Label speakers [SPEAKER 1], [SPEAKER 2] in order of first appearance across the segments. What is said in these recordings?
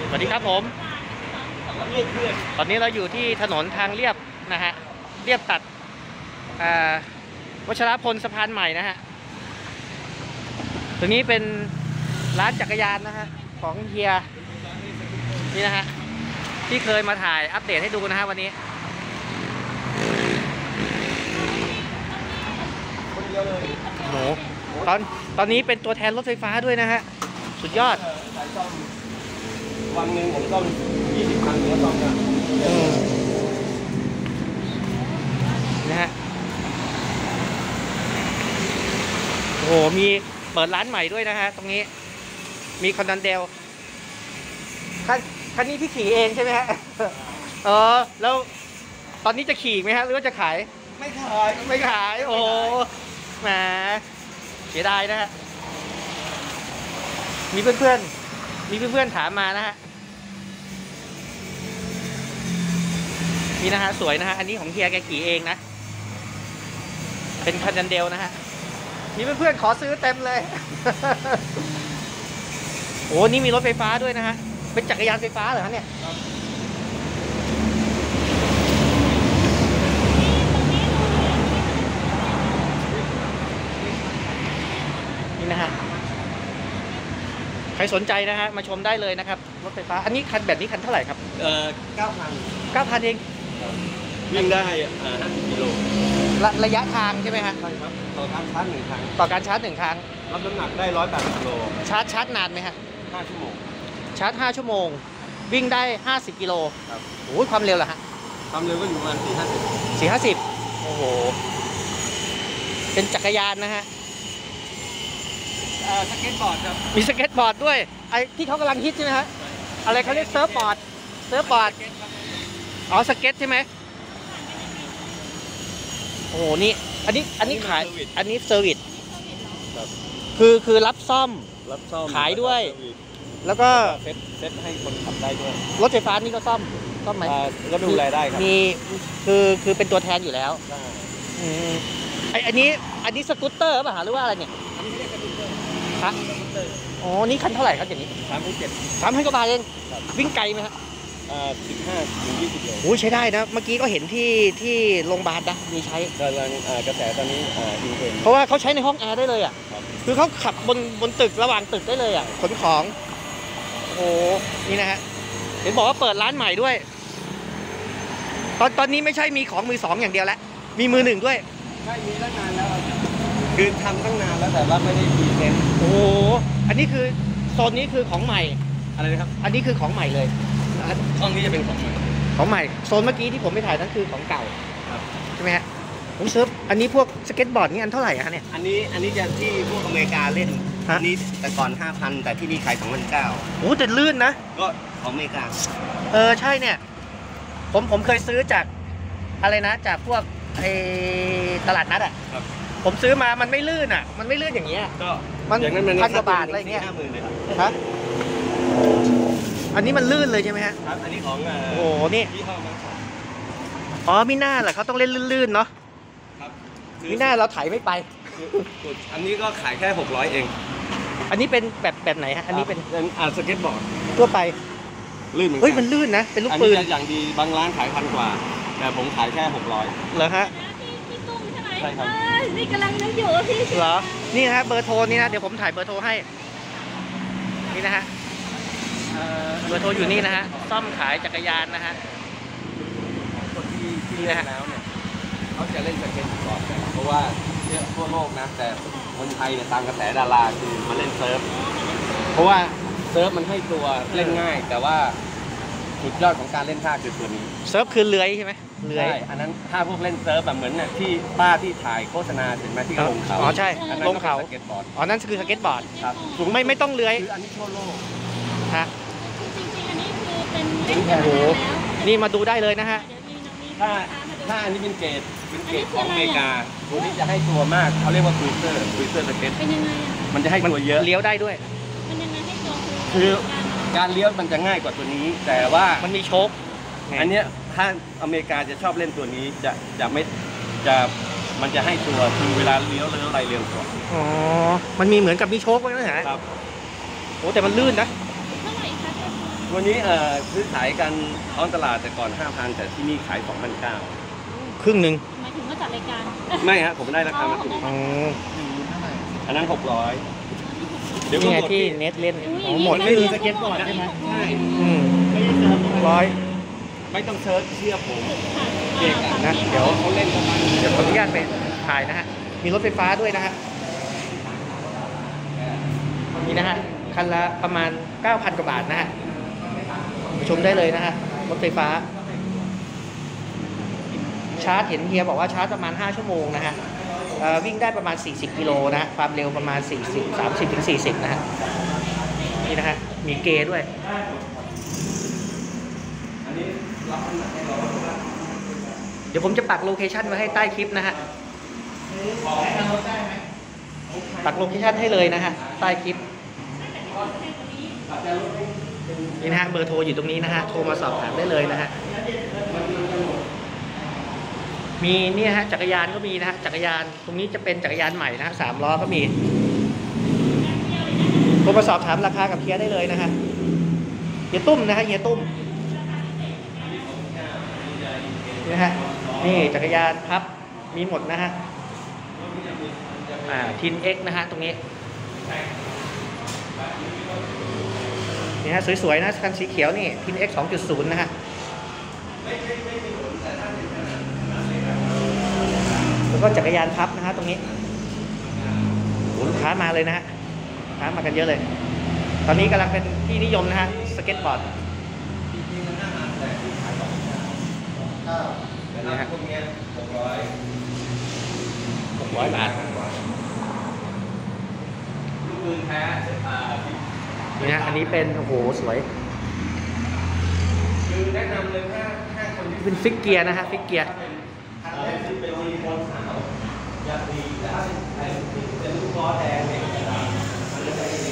[SPEAKER 1] สวัสดีครับผมตอนนี้เราอยู่ที่ถนนทางเรียบนะฮะเรียบตัดวัชรพลสะพานใหม่นะฮะตรงนี้เป็นร้านจักรยานนะฮะของเฮียนี่นะฮะที่เคยมาถ่ายอัปเดตให้ดูนะฮะวันนี้โหตอนนี้เป็นตัวแทนรถไฟฟ้าด้วยนะฮะสุดยอด
[SPEAKER 2] วันหนึ่งผมต้อง20 คันก็ต้อง
[SPEAKER 1] นะฮะโอ้โหมีเปิดร้านใหม่ด้วยนะฮะตรงนี้มีคอนดันเดลคันนี้พี่ขี่เองใช่ไหมฮะแล้วตอนนี้จะขี่ไหมฮะหรือว่าจะขายไม่ขายโอ้แหมเสียดายนะฮะมีเพื่อนถามมานะฮะนี่นะฮะสวยนะฮะอันนี้ของเฮียแกขี่เองนะเป็นคอนดันเดลนะฮะมีเพื่อนขอซื้อเต็มเลย โอ้นี่มีรถไฟฟ้าด้วยนะฮะเป็นจักรยานไฟฟ้าเหรอฮะเนี่ยนี่นะฮะใครสนใจนะฮะมาชมได้เลยนะครับรถไฟฟ้าอันนี้คันแบบนี้คันเท่าไหร่ครับ9,000 เอง
[SPEAKER 2] วิ่งได้50 กิโล
[SPEAKER 1] ระยะทางใช่ไหมฮะ
[SPEAKER 2] ใช่ครับต่อการชาร์จ1 ครั้ง
[SPEAKER 1] รับน้ำหนักได้
[SPEAKER 2] 180 กิโล
[SPEAKER 1] ชาร์จนานไหมฮะ
[SPEAKER 2] 5 ชั่วโมง
[SPEAKER 1] ชาร์จ5 ชั่วโมงวิ่งได้50 กิโล
[SPEAKER 2] ครับ
[SPEAKER 1] โอ้ยความเร็วเหรอฮะ
[SPEAKER 2] ความเร็วก็อยู่ประมาณ
[SPEAKER 1] 450โอ้โหเป็นจักรยานนะฮะ
[SPEAKER 2] สเก็ตบอร์ดครับ
[SPEAKER 1] มีสเก็ตบอร์ดด้วยไอ้ที่เขากำลังฮิตใช่ไหมฮะอะไรเขาเรียกเซิร์ฟบอร์ดอ๋อสเก็ตใช่ไหมโอ้โหนี่อันนี้ขายอันนี้เซอร์วิสคือรับซ่อมขายด้วยแล้วก็
[SPEAKER 2] เซ็ตให้คนขับได้ด้วย
[SPEAKER 1] รถไฟฟ้านี่ก็ซ่อมไหม
[SPEAKER 2] ก็ดูแลได้ครับ
[SPEAKER 1] มีคือเป็นตัวแทนอยู่แล้วอันนี้สกูตเตอร์ป่ะหรือว่าอะไรเนี่ยฮะอ๋อนี่คันเท่าไหร่ครับอย่างนี้3,000 กว่าบาทเองวิ่งไกลไหมครับ
[SPEAKER 2] 15-20 โล
[SPEAKER 1] โอ้ใช้ได้นะเมื่อกี้ก็เห็นที่โรงพยาบาลนะมีใช้
[SPEAKER 2] กำลังกระแสตอนนี้อินเทรน
[SPEAKER 1] เพราะว่าเขาใช้ในห้องแอร์ได้เลยอ่ะคือเขาขับบนตึกระหว่างตึกได้เลยอ่ะขนของโอ้นี่นะฮะเห็นบอกว่าเปิดร้านใหม่ด้วยตอนนี้ไม่ใช่มีของมือ2อย่างเดียวแล้วมีมือ1ด้วย
[SPEAKER 2] ใช่มีตั้งนานแล้วคือทำตั้งนานแล้วแต่ว่าไม่ได้พรีเซนต์
[SPEAKER 1] โอ้อันนี้คือโซนนี้คือของใหม่
[SPEAKER 2] อะไรนะครับ
[SPEAKER 1] อันนี้คือของใหม่เลย
[SPEAKER 2] ห้องนี้จะเป็นของใ
[SPEAKER 1] หม่โซนเมื่อกี้ที่ผมไปถ่ายนั่นคือของเก่าใช่ไหมฮะผมเซิร์ฟอันนี้พวกสเก็ตบอร์ดนี่อันเท่าไหร่ฮะเนี่ย
[SPEAKER 2] อันนี้จะที่พวกอเมริกาเล่นอันนี้แต่ก่อน 5,000 แต่ที่นี่ขาย2,900
[SPEAKER 1] โอ้แต่ลื่นนะ
[SPEAKER 2] ก็ของอเมริกา
[SPEAKER 1] ใช่เนี่ยผมเคยซื้อจากอะไรนะจากพวกไอ้ตลาดนัดอ่ะผมซื้อมามันไม่ลื่นอ่ะมันไม่ลื่นอย่างเงี้ย
[SPEAKER 2] ก็
[SPEAKER 1] มัน1,000 กว่าบาทอะไรเงี้ย
[SPEAKER 2] 50,000เลย
[SPEAKER 1] ฮะอันนี้มันลื่นเลยใช่ไหมฮะ
[SPEAKER 2] ครับอันนี้ของ
[SPEAKER 1] โอ้นี่อ๋อมิน่าแหละเขาต้องเล่นลื่นๆเนาะ
[SPEAKER 2] ครับ
[SPEAKER 1] มิน่าเราถ่ายไม่ไป
[SPEAKER 2] อันนี้ก็ขายแค่600เอง
[SPEAKER 1] อันนี้เป็นแบบไหนฮะอันนี้เป็น
[SPEAKER 2] สเก็ตบอร์ด
[SPEAKER 1] ทั่วไป
[SPEAKER 2] ลื่นเหมือนกัน
[SPEAKER 1] เฮ้ยมันลื่นนะเป็นลูกปืน
[SPEAKER 2] อย่างดีบางร้านขาย1,000 กว่าแต่ผมขายแค่600
[SPEAKER 1] เหรอฮะ
[SPEAKER 3] พี่ตุ้มใช่ไหม
[SPEAKER 2] ใช่ครับ
[SPEAKER 3] นี่กำลังนึกอยู่พี่
[SPEAKER 1] เหรอนี่ฮะเบอร์โทรนี่นะเดี๋ยวผมถ่ายเบอร์โทรให้นี่นะฮะเบอร์โทรอยู่นี่นะฮะซ่อมขายจักรยานนะฮะ
[SPEAKER 2] คนที่เล่นแล้วเนี่ยเขาจะเล่นสเก็ตบอร์ดกันเพราะว่าทั่วโลกนะแต่คนไทยเนี่ยตามกระแสดาราคือมาเล่นเซิร์ฟเพราะว่าเซิร์ฟมันให้ตัวเล่นง่ายแต่ว่าจุดยอดของการเล่นท่าคือตัวนี้
[SPEAKER 1] เซิร์ฟคือเลื้อยใช่ไหมเลื้อย
[SPEAKER 2] อันนั้นถ้าพวกเล่นเซิร์ฟแบบเหมือนเนี่ยที่ป้าที่ถ่ายโฆษณาเห็นไหมที่ลงเขา
[SPEAKER 1] อ๋อใช่ลงเขา
[SPEAKER 2] สเก็ตบอร์ด
[SPEAKER 1] อ๋อนั่นคือสเก็ตบอร์ด
[SPEAKER 2] ครับ
[SPEAKER 1] สูงไม่ต้องเลื้อย
[SPEAKER 2] คืออันนี้ทั่วโลก
[SPEAKER 1] ฮะ
[SPEAKER 3] จริงๆอันนี้คือเป็นเล่นกันมานานแล้ว
[SPEAKER 1] นี่มาดูได้เลยนะฮะ
[SPEAKER 2] ถ้าอันนี้เป็นเกรดของอเมริกาตัวนี้จะให้ตัวมากเขาเรียกว่าครูเซอร์สเก็ต
[SPEAKER 3] เป็นยังไง
[SPEAKER 2] มันจะให้ตัวเยอะ
[SPEAKER 1] เลี้ยวได้ด้วย
[SPEAKER 3] มันยังไงให้ตัว
[SPEAKER 2] คือการเลี้ยวมันจะง่ายกว่าตัวนี้แต่ว่า
[SPEAKER 1] มันมีโชค
[SPEAKER 2] อันเนี้ยถ้าอเมริกาจะชอบเล่นตัวนี้มันจะให้ตัวคือเวลาเลี้ยวอะไรเร็วกว่า
[SPEAKER 1] อ๋อมันมีเหมือนกับมีโชคไว้นะฮะ
[SPEAKER 2] ครับ
[SPEAKER 1] โอ้แต่มันลื่นนะ
[SPEAKER 3] เท่าไหร่คะ
[SPEAKER 2] วันนี้ซื้อขายกันท้องตลาดแต่ก่อน 5,000 แต่ที่นี่ขาย 2,900
[SPEAKER 1] ครึ่งหนึ่ง
[SPEAKER 3] หมายถึงว่าจัดรายการ
[SPEAKER 2] ไม่ฮะผมได้ราคามาถูก
[SPEAKER 1] อ๋อ
[SPEAKER 2] อันนั้น 600
[SPEAKER 1] นี่ไงที่เน็ตเล่นอ๋อหมด
[SPEAKER 3] ไม่มีสเก็ตบอร์ดใช่ไหม
[SPEAKER 2] ใช่
[SPEAKER 1] อืมร้อย
[SPEAKER 2] ไม่ต้องเซิร์ชเชื่อผม เด็กอะ
[SPEAKER 1] นะเดี๋ยว
[SPEAKER 2] เขาเล่นกันมา
[SPEAKER 1] เดี๋ยวขออนุญาตไปถ่ายนะฮะ มีรถไฟฟ้าด้วยนะฮะ นี่นะฮะ คันละประมาณ 9,000 กว่าบาทนะฮะไปชมได้เลยนะฮะ รถไฟฟ้า ชาร์จเห็นเฮียบอกว่าชาร์จประมาณ 5 ชั่วโมงนะฮะวิ่งได้ประมาณ 40 กิโลนะฮะ ความเร็วประมาณ 30 นะฮะ นี่นะฮะ มีเกย์ด้วย เดี๋ยวผมจะปักโลเคชั่นไว้ให้ใต้คลิปนะฮะ ปักโลเคชั่นให้เลยนะฮะ ใต้คลิป นี่นะฮะ เบอร์โทรอยู่ตรงนี้นะฮะ โทรมาสอบถามได้เลยนะฮะ มีเนี่ยฮะ จักรยานก็มีนะฮะ จักรยานตรงนี้จะเป็นจักรยานใหม่นะฮะ 3 ล้อก็มี โทรมาสอบถามราคากับเฮียได้เลยนะฮะ เฮียตุ้มนะฮะ เฮียตุ้ม นี่นะฮะ นี่จักรยานพับ มีหมดนะฮะ ทิน X นะฮะ ตรงนี้ นี่ฮะ สวยๆนะ คันสีเขียวนี่ ทิน X 2.0 นะฮะ แล้วก็จักรยานพับนะฮะ ตรงนี้โอ้ลูกค้ามาเลยนะฮะลูกค้ามากันเยอะเลย ตอนนี้กำลังเป็นที่นิยมนะฮะ สเก็ตบอร์ดนี่ฮะ600 บาท นี่นะอันนี้เป็นโอ้โหสวย
[SPEAKER 2] คือแนะนำเลยถ้าคนที่
[SPEAKER 1] เป็นฟิกเกียร์นะฮะฟิกเกียร์
[SPEAKER 2] เป็นซิลิโคนขาวอยากดีแต่ถ้าเป็นลูกล้อแดงเนี่ยมันจะใช้ดี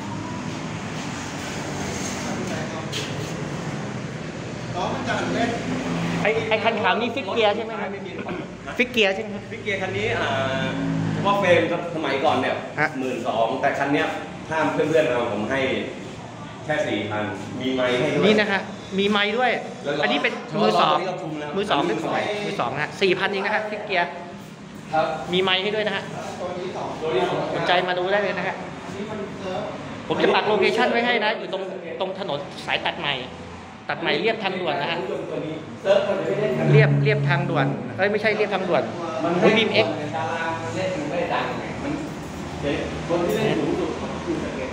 [SPEAKER 2] ล้อมันจะเล่น
[SPEAKER 1] ไอคันขาวนี่ฟิกเกียร์ใช่ไหมครับฟิกเกียร์ใช่ไหมครับ
[SPEAKER 2] ฟิกเกียร์คันนี้เฉพาะเฟรมสมัยก่อนเนี่ย
[SPEAKER 1] ฮะ
[SPEAKER 2] 12,000แต่คันเนี้ยถ้าเพื่อนๆเอาผมให้แค่ 4,000 มีไมค์ให้ด้วย
[SPEAKER 1] นี่นะฮะมีไม้ด้วย
[SPEAKER 2] แล้วเรา
[SPEAKER 1] อันนี้เป็นมือสอง
[SPEAKER 2] เราคุมแล้ว
[SPEAKER 1] มือสอง
[SPEAKER 2] อันนี้
[SPEAKER 1] เป็นของ
[SPEAKER 2] ใหม่
[SPEAKER 1] มือสองนะฮะ4,000เองนะฮะฟิกเกียร์
[SPEAKER 2] ครับ
[SPEAKER 1] มีไม้ให้ด้วยนะฮะ
[SPEAKER 2] ตัวนี้
[SPEAKER 1] สนใจมาดูได้เลยนะฮะผมจะปักโลเคชั่นไว้ให้นะอยู่ตรงถนนสายตัดใหม่เรียบทางด่วนนะฮะ
[SPEAKER 2] เซิร์ฟมันไม่เล่นกัน
[SPEAKER 1] เรียบทางด่วนไม่ใช่เรียบทางด่วนบีมเอ็ก
[SPEAKER 2] ดารามันเล่นมันไม่ได้ดังไงมันคนที่เล่นสูงสุดคือสเก็ต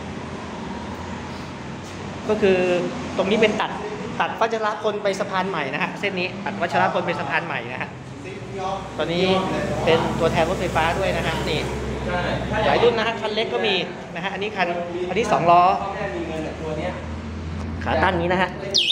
[SPEAKER 1] ก็คือตรงนี้เป็นตัดวัชรพลไปสะพานใหม่นะฮะเส้นนี้ตัดวัชรพลไปสะพานใหม่นะฮะตอนนี้เป็นตัวแทนรถไฟฟ้าด้วยนะฮะนี่หลายรุ่นนะฮะคันเล็กก็มีนะฮะอันนี้2 ล้อ
[SPEAKER 2] พ่อแม่มีเงินกับตัวเนี้ย
[SPEAKER 1] ขาตั้งนี้นะฮะ